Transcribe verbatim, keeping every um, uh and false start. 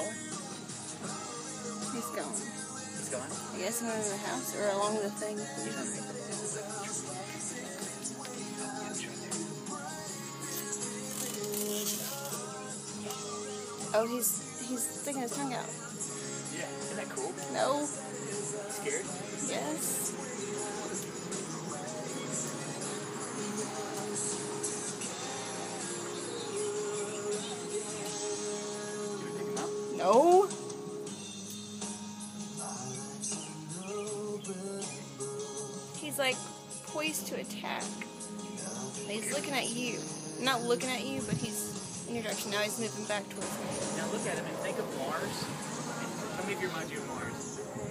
going? He's going. He's going? I guess he went in the house or along the thing. He's underneath the ball. Oh, he's he's sticking his tongue out. Yeah, isn't that cool? No. Scared? Yes. You would pick him up? No. He's like poised to attack. He's looking at you. Not looking at you, but he's in your direction. Now he's moving back towards me. Now look at him and think of Mars. And tell me if you remind you of Mars.